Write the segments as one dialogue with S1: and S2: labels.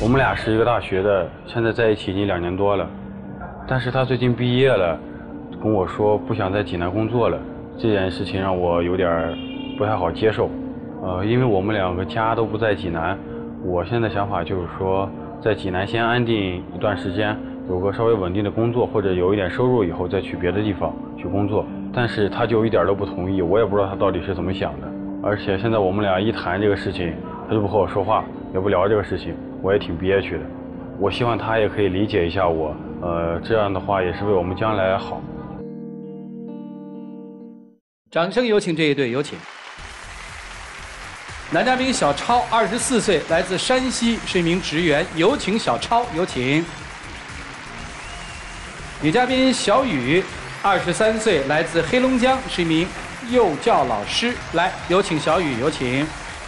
S1: 我们俩是一个大学的，现在在一起已经2年多了。但是他最近毕业了，跟我说不想在济南工作了，这件事情让我有点不太好接受。因为我们2个家都不在济南，我现在想法就是说，在济南先安定一段时间，有个稍微稳定的工作，或者有一点收入以后再去别的地方去工作。但是他就一点都不同意，我也不知道他到底是怎么想的。而且现在我们俩一谈这个事情，他就不和我说话，也不聊这个事情，我也挺憋屈的。我希望他也可以理解一下我，这样的话也是为我们将来好。
S2: 掌声有请这一对，有请。男嘉宾小超，24岁，来自山西，是一名职员，有请小超，有请。女嘉宾小雨，23岁，来自黑龙江，是一名幼教老师，来，有请小雨，有请。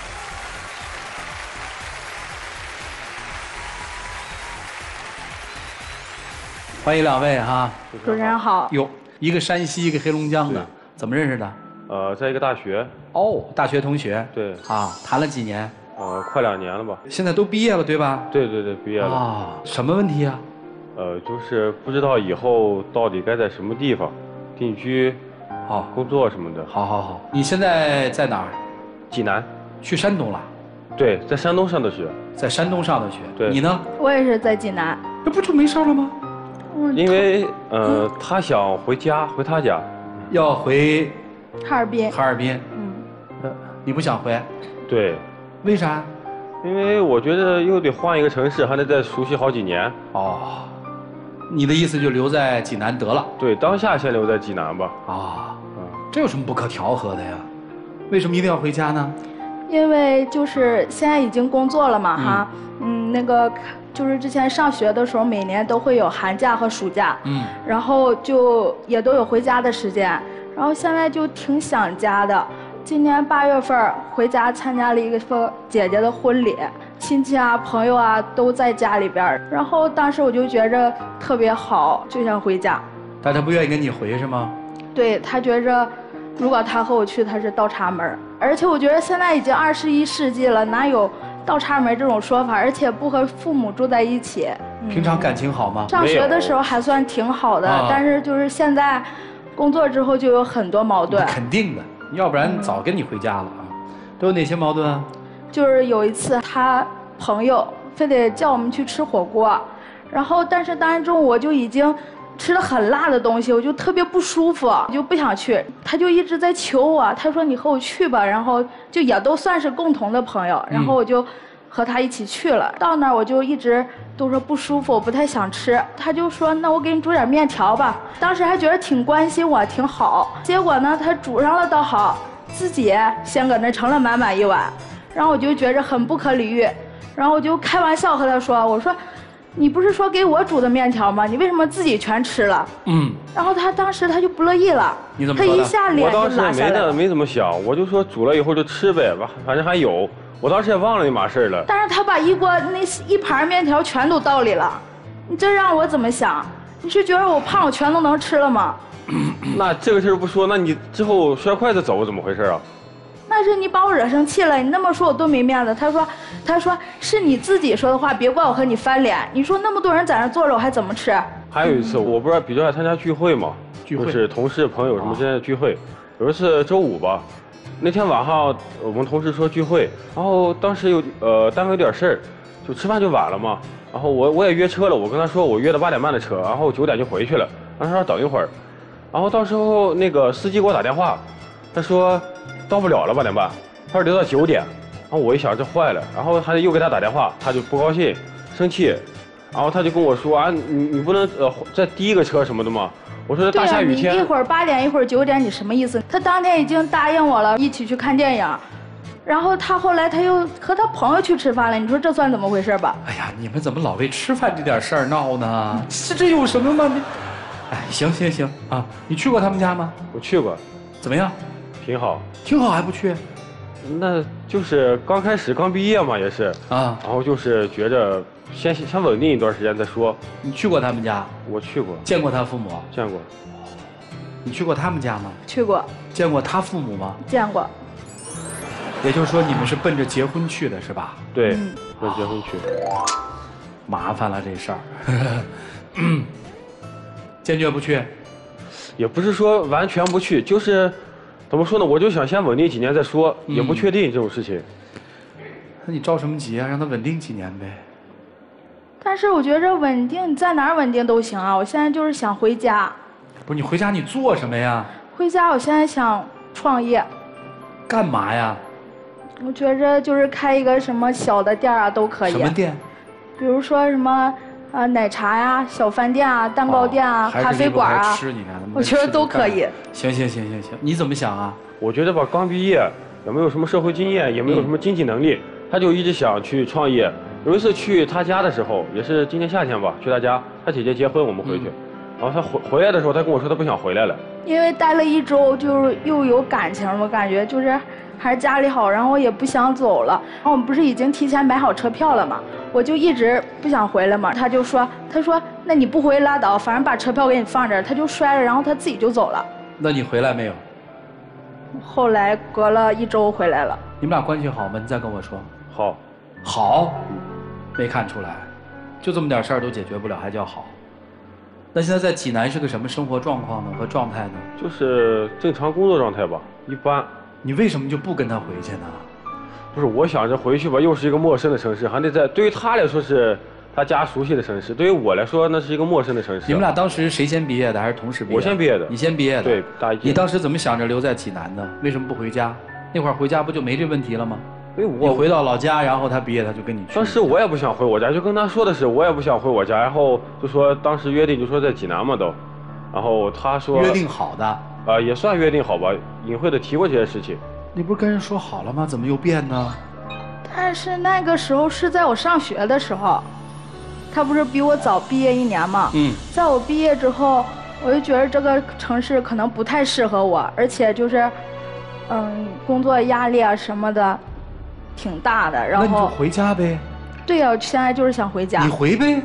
S2: 欢迎2位哈。
S3: 主持人好。
S2: 哟，一个山西，一个黑龙江的，怎么认识的？
S1: 在一个大学。
S2: 哦，大学同学。
S1: 对。
S2: 啊，谈了几年？
S1: 快2年了吧。
S2: 现在都毕业了，对吧？
S1: 对对对，毕业了。
S2: 啊，什么问题啊？
S1: 就是不知道以后到底该在什么地方定居，工作什么的。
S2: 好，你现在在哪儿？
S1: 济南。
S2: 去山东了？
S1: 对，在山东上的学。
S2: 在山东上的学。
S1: 对。
S2: 你呢？
S3: 我也是在济南。
S2: 这不就没事了吗？
S1: 因为他想回家，回他家。
S2: 要回
S3: 哈尔滨。
S2: 哈尔滨。你不想回？
S1: 对。
S2: 为啥？
S1: 因为我觉得又得换一个城市，还得再熟悉好几年。
S2: 哦。你的意思就留在济南得了？
S1: 对，当下先留在济南吧。
S2: 这有什么不可调和的呀？为什么一定要回家呢？
S3: 因为就是现在已经工作了嘛哈，那个就是之前上学的时候，每年都会有寒假和暑假，然后就也都有回家的时间，然后现在就挺想家的。今年8月份回家参加了一个姐姐的婚礼，亲戚啊、朋友啊都在家里边，然后当时我就觉着特别好，就想回家。
S2: 但他不愿意跟你回是吗？
S3: 对，他觉着如果他和我去，他是倒插门，而且我觉得现在已经21世纪了，哪有倒插门这种说法？而且不和父母住在一起。
S2: 平常感情好吗？
S3: 上学的时候还算挺好的，但是就是现在工作之后就有很多矛盾。
S2: 肯定的。要不然早跟你回家了啊！都有哪些矛盾啊？
S3: 就是有一次他朋友非得叫我们去吃火锅，然后但是当时中午我就已经吃了很辣的东西，我就特别不舒服，就不想去。他就一直在求我，他说你和我去吧，然后就也都算是共同的朋友，然后我就和他一起去了。到那儿我就一直都说不舒服，我不太想吃。他就说那我给你煮点面条吧。当时还觉得挺关心我，挺好。结果呢，他煮上了倒好，自己先搁那盛了满满一碗，然后我就觉着很不可理喻，然后我就开玩笑和他说，我说你不是说给我煮的面条吗？你为什么自己全吃了？然后他当时他就不乐意了。
S2: 你怎么说的？
S3: 他一下脸就拉下来了。
S1: 我当时没怎么想，我就说煮了以后就吃呗，反正还有。我当时也忘了那码事了。
S3: 但是他把一锅那一盘面条全都倒里了，你这让我怎么想？你是觉得我胖我全都能吃了吗？
S1: 那这个事儿不说，那你之后摔筷子走怎么回事啊？
S3: 那是你把我惹生气了，你那么说我多没面子。他说是你自己说的话，别怪我和你翻脸。你说那么多人在那坐着，我还怎么吃？
S1: 还有一次，我不是比较爱参加聚会嘛，就是同事朋友什么之间的聚会。有一次周5吧，那天晚上我们同事说聚会，然后当时单位有点事儿，就吃饭就晚了嘛。然后我也约车了，我跟他说我约的8点半的车，然后9点就回去了，让他等一会儿。然后到时候那个司机给我打电话，他说到不了了8点半，他说留到9点。然后我一想这坏了，然后又给他打电话，他就不高兴生气，然后他就跟我说啊你不能再第一个车什么的吗？我说大下雨天，
S3: 你一会儿8点一会儿9点，你什么意思？他当天已经答应我了，一起去看电影，然后他后来他又和他朋友去吃饭了，你说这算怎么回事吧？
S2: 哎呀，你们怎么老为吃饭这点事儿闹呢？这有什么吗？哎，行啊，你去过他们家吗？
S1: 我去过。
S2: 怎么样？
S1: 挺好。
S2: 挺好还不去？
S1: 那就是刚开始刚毕业嘛，也是啊，然后就是觉着先稳定一段时间再说。
S2: 你去过他们家？
S1: 我去过。
S2: 见过他父母？
S1: 见过。
S2: 你去过他们家吗？
S3: 去过。
S2: 见过他父母吗？
S3: 见过。
S2: 也就是说你们是奔着结婚去的是吧？
S1: 对，奔结婚去。
S2: 麻烦了这事儿。坚决不去。
S4: 也不是说完全不去，就是怎么说呢？我就想先稳定几年再说，也不确定这种事情。
S2: 那你着什么急啊？让他稳定几年呗。
S3: 但是我觉着稳定，你在哪儿稳定都行啊。我现在就是想回家。
S2: 不是你回家你做什么呀？
S3: 回家，我现在想创业。
S2: 干嘛呀？
S3: 我觉着就是开一个什么小的店啊都可以。
S2: 什么店？
S3: 比如说什么奶茶呀、小饭店啊、蛋糕店啊、咖啡馆啊，我觉得都可以。
S2: 行，你怎么想啊？
S4: 我觉得吧，刚毕业，也没有什么社会经验，也没有什么经济能力，他就一直想去创业。有一次去他家的时候，也是今年夏天吧，去他家，他姐姐结婚，我们回去，然后他回来的时候，他跟我说他不想回来了，
S3: 因为待了1周，就是又有感情了，感觉就是还是家里好，然后我也不想走了。然后我们不是已经提前买好车票了吗？我就一直不想回来嘛。他说那你不回拉倒，反正把车票给你放这儿。他就摔了，然后他自己就走了。
S2: 那你回来没有？
S3: 后来隔了1周回来了。
S2: 你们俩关系好吗？你再跟我说。
S4: 好，
S2: 没看出来，就这么点事儿都解决不了，还叫好？那现在在济南是个什么生活状况呢和状态呢？
S4: 就是正常工作状态吧，一般。
S2: 你为什么就不跟他回去呢？
S4: 不是，我想着回去吧，又是一个陌生的城市，还得在对于他来说是他家熟悉的城市，对于我来说那是一个陌生的城市。
S2: 你们俩当时谁先毕业的，还是同时毕业？
S4: 我先毕业的。
S2: 你先毕业的？
S4: 对，大一。
S2: 你当时怎么想着留在济南的？为什么不回家？那会儿回家不就没这问题了吗？
S4: 因为
S2: 你回到老家，然后他毕业，他就跟你去。
S4: 当时我也不想回我家，就跟他说的是我也不想回我家，然后就说当时约定就说在济南嘛都，然后他说
S2: 约定好的。
S4: 也算约定好吧，隐晦的提过这些事情。
S2: 你不是跟人说好了吗？怎么又变呢？
S3: 但是那个时候是在我上学的时候，他不是比我早毕业1年吗？在我毕业之后，我就觉得这个城市可能不太适合我，而且就是，工作压力啊什么的，挺大的。然后
S2: 那你就回家呗。
S3: 对呀，我现在就是想回家。
S2: 你回呗。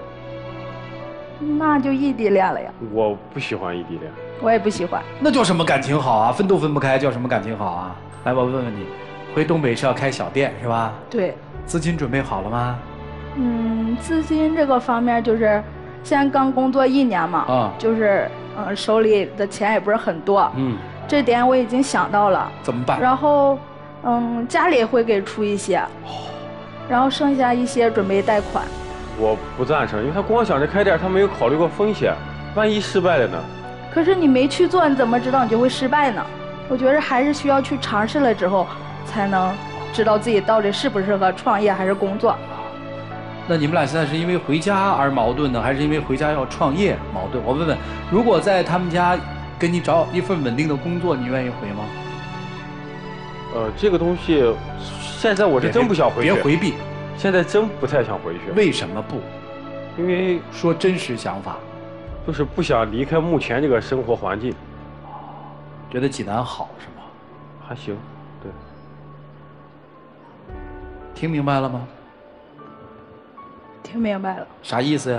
S3: 那就异地恋了呀。
S4: 我不喜欢异地恋。
S3: 我也不喜欢。
S2: 那叫什么感情好啊？分都分不开，叫什么感情好啊？来，我问问你，回东北是要开小店是吧？
S3: 对。
S2: 资金准备好了吗？
S3: 资金这个方面就是现在刚工作1年嘛，就是手里的钱也不是很多，这点我已经想到了。
S2: 怎么办？
S3: 然后家里会给出一些，然后剩下一些准备贷款。
S4: 我不赞成，因为他光想着开店，他没有考虑过风险，万一失败了呢？
S3: 可是你没去做，你怎么知道你就会失败呢？我觉得还是需要去尝试了之后，才能知道自己到底适不适合创业还是工作。
S2: 那你们俩现在是因为回家而矛盾呢，还是因为回家要创业矛盾？我问问，如果在他们家给你找一份稳定的工作，你愿意回吗？
S4: 这个东西，现在我是真不想回去。
S2: 别回避，
S4: 现在真不太想回去。
S2: 为什么不？
S4: 因为
S2: 说真实想法，
S4: 就是不想离开目前这个生活环境。
S2: 觉得济南好是吗？
S4: 还行，对。
S2: 听明白了吗？
S3: 听明白了。
S2: 啥意思呀？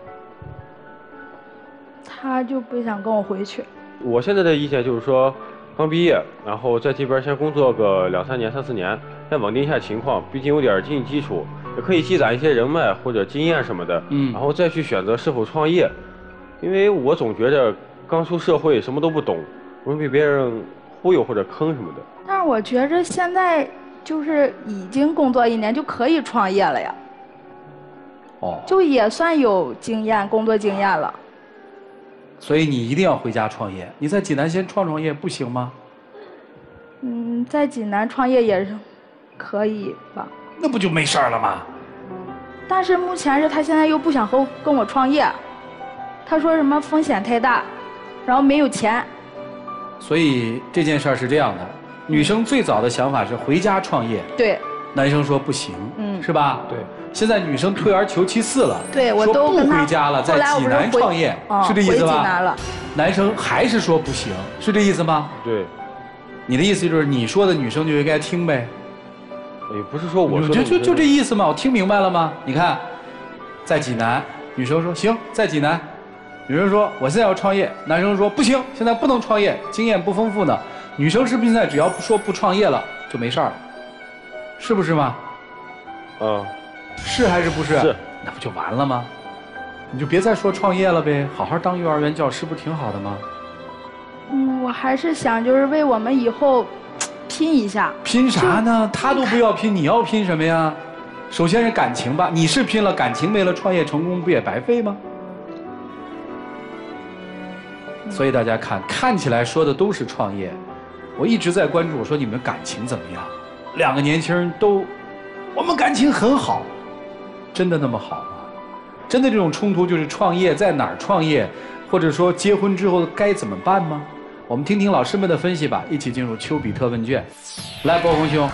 S3: 他就不想跟我回去。
S4: 我现在的意见就是说，刚毕业，然后在这边先工作个2、3年、3、4年，先稳定一下情况，毕竟有点经济基础，也可以积攒一些人脉或者经验什么的。然后再去选择是否创业。因为我总觉着刚出社会什么都不懂，容易被别人忽悠或者坑什么的。
S3: 但是我觉着现在就是已经工作1年就可以创业了呀。就也算有经验，工作经验了。
S2: 所以你一定要回家创业。你在济南先创业不行吗？
S3: 在济南创业也是可以吧。
S2: 那不就没事了吗？
S3: 但是目前是他现在又不想跟我创业，他说什么风险太大，然后没有钱。
S2: 所以这件事儿是这样的，女生最早的想法是回家创业。
S3: 对。
S2: 男生说不行，是吧？
S4: 对。
S2: 现在女生退而求其次了，
S3: 对，我都
S2: 说不回家了，在济南创业，是这意思吧？
S3: 回济南了。
S2: 男生还是说不行，是这意思吗？
S4: 对。
S2: 你的意思就是你说的女生就应该听呗？
S4: 也不是说我说的。
S2: 就这意思嘛，我听明白了吗？你看，在济南，女生说行，在济南，女生说我现在要创业，男生说不行，现在不能创业，经验不丰富呢。女生是不是现在只要说不创业了就没事儿了？是不是吗？ 是还是不是？
S4: 是。
S2: 那不就完了吗？你就别再说创业了呗，好好当幼儿园教师不挺好的吗？
S3: 我还是想就是为我们以后拼一下。
S2: 拼啥呢？他都不要拼，你要拼什么呀？首先是感情吧，你是拼了，感情没了，创业成功不也白费吗？所以大家看起来说的都是创业，我一直在关注，我说你们感情怎么样？2个年轻人都，我们感情很好，真的那么好吗？真的这种冲突就是创业在哪儿创业，或者说结婚之后该怎么办吗？我们听听老师们的分析吧，一起进入丘比特问卷。来，博宏兄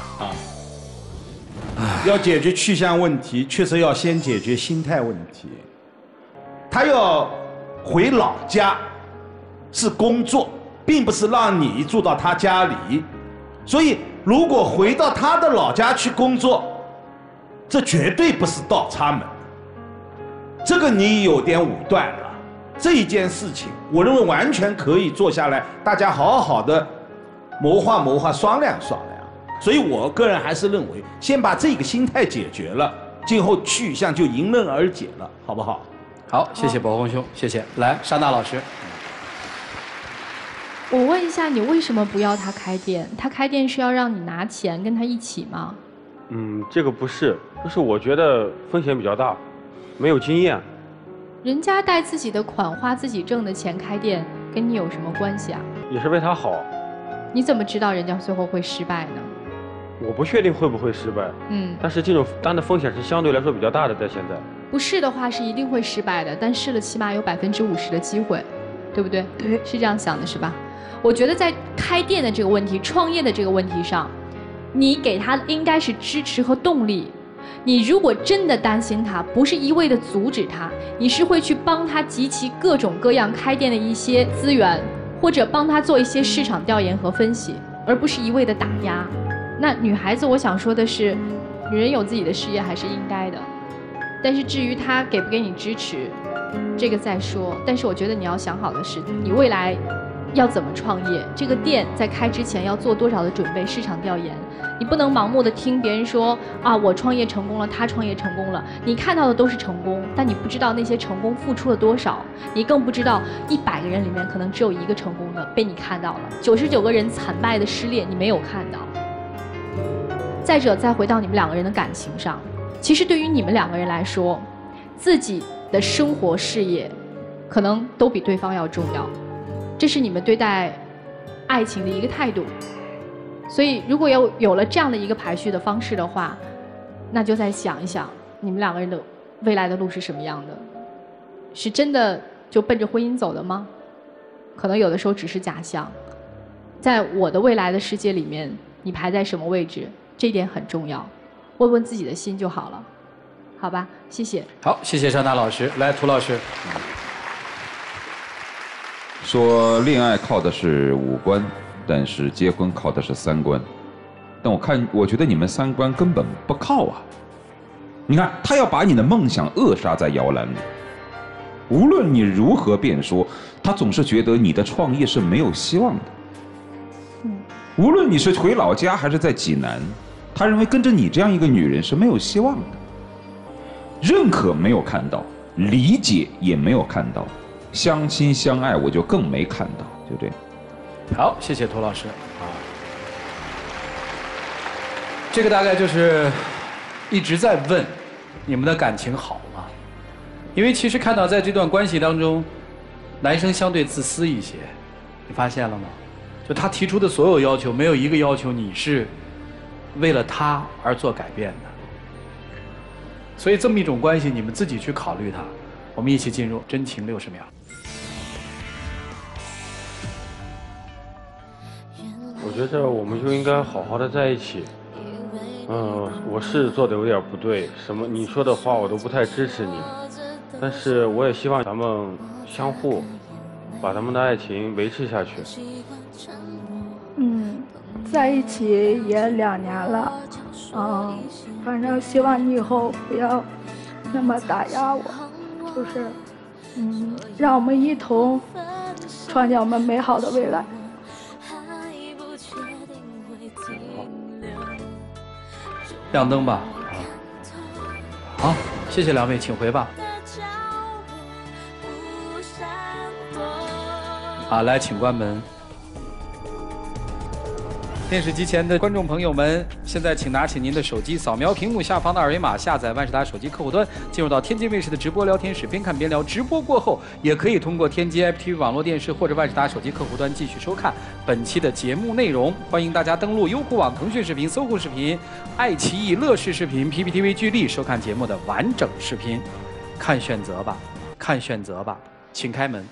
S5: 要解决去向问题，确实要先解决心态问题。他要回老家是工作，并不是让你住到他家里。所以，如果回到他的老家去工作，这绝对不是倒插门。这个你有点武断了。这一件事情，我认为完全可以坐下来，大家好好的谋划、商量。所以我个人还是认为，先把这个心态解决了，今后去向就迎刃而解了，好不好？
S2: 好，谢谢博宏兄，谢谢。来，莎娜老师，
S6: 我问一下，你为什么不要他开店？他开店是要让你拿钱跟他一起吗？
S4: 这个不是，就是我觉得风险比较大，没有经验。
S6: 人家带自己的款，花自己挣的钱开店，跟你有什么关系啊？
S4: 也是为他好。
S6: 你怎么知道人家最后会失败呢？
S4: 我不确定会不会失败。但是这种担的风险是相对来说比较大的，在现在。
S6: 不试的话是一定会失败的，但试了起码有50%的机会，对不对？
S3: 对，
S6: 是这样想的，是吧？我觉得在开店的这个问题、创业的这个问题上，你给他应该是支持和动力。你如果真的担心他，不是一味的阻止他，你是会去帮他集齐各种各样开店的一些资源，或者帮他做一些市场调研和分析，而不是一味的打压。那女孩子，我想说的是，女人有自己的事业还是应该的，但是至于她给不给你支持，这个再说。但是我觉得你要想好的是，你未来要怎么创业，这个店在开之前要做多少的准备，市场调研。你不能盲目的听别人说啊，我创业成功了，他创业成功了，你看到的都是成功，但你不知道那些成功付出了多少，你更不知道100个人里面可能只有1个成功的被你看到了，99个人惨败的失恋你没有看到。再者，再回到你们2个人的感情上，其实对于你们2个人来说，自己的生活事业可能都比对方要重要，这是你们对待爱情的一个态度。所以如果有了这样的一个排序的方式的话，那就再想一想你们2个人的未来的路是什么样的，是真的就奔着婚姻走的吗？可能有的时候只是假象。在我的未来的世界里面，你排在什么位置，这一点很重要，问问自己的心就好了，好吧？谢谢。
S2: 好，谢谢莎娜老师。来，涂老师。
S7: 说恋爱靠的是5官，但是结婚靠的是3观。但我觉得你们3观根本不靠啊！你看，他要把你的梦想扼杀在摇篮里。无论你如何辩说，他总是觉得你的创业是没有希望的。无论你是回老家还是在济南，他认为跟着你这样一个女人是没有希望的。认可没有看到，理解也没有看到，相亲相爱我就更没看到，就这样。
S2: 好，谢谢涂老师。这个大概就是一直在问你们的感情好吗？因为其实看到在这段关系当中，男生相对自私一些，你发现了吗？就他提出的所有要求，没有一个要求你是为了他而做改变的。所以这么一种关系，你们自己去考虑它。我们一起进入真情60秒。
S4: 我觉得我们就应该好好的在一起。我是做的有点不对，什么你说的话我都不太支持你，但是我也希望咱们相互把咱们的爱情维持下去。
S3: 在一起也2年了，反正希望你以后不要那么打压我，就是让我们一同创建我们美好的未来。
S2: 亮灯吧。好， 好，谢谢两位，请回吧。啊，来，请关门。电视机前的观众朋友们，现在请拿起您的手机，扫描屏幕下方的二维码，下载万事达手机客户端，进入到天津卫视的直播聊天室，边看边聊。直播过后，也可以通过天津 IPTV 网络电视或者万事达手机客户端继续收看本期的节目内容。欢迎大家登录优酷网、腾讯视频、搜狐视频、爱奇艺、乐视视频、PPTV 剧力收看节目的完整视频。看选择吧，看选择吧，请开门。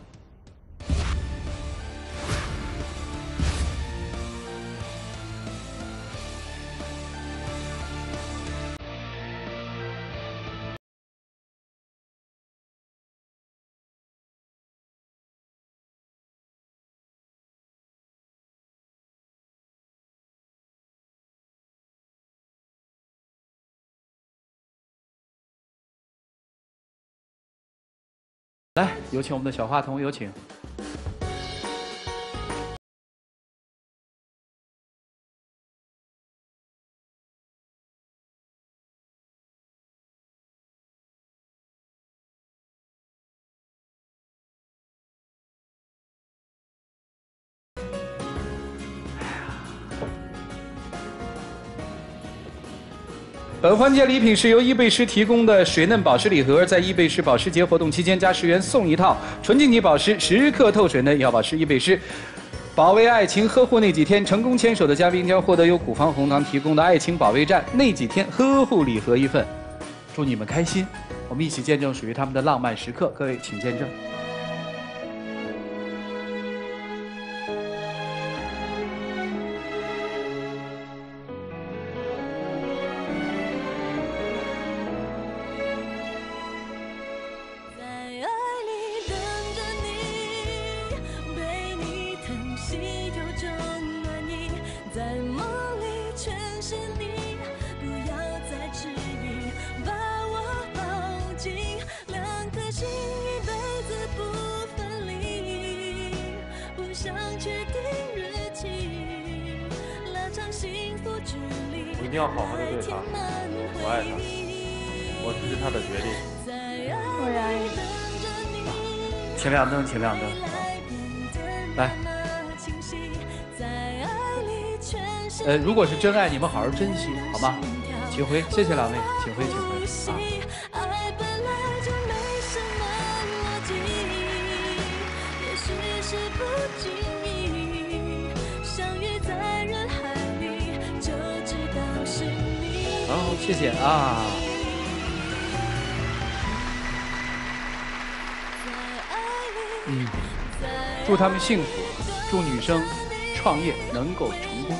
S2: 来，有请我们的小话筒，有请。本环节礼品是由伊贝诗提供的水嫩保湿礼盒，在伊贝诗保时节活动期间加10元送一套纯净级保湿时刻透水嫩要保湿伊贝诗。保卫爱情呵护那几天，成功牵手的嘉宾将获得由古方红糖提供的爱情保卫战那几天呵护礼盒一份。祝你们开心，我们一起见证属于他们的浪漫时刻。各位请见证。
S4: 一定要好好的对他，我爱他，我支持他的决定。
S3: 我也爱你。
S2: 请亮灯，请亮灯。来，如果是真爱，你们好好珍惜，好吗？请回，谢谢两位，请回，请回啊。好，谢谢啊。祝他们幸福，祝女生创业能够成功。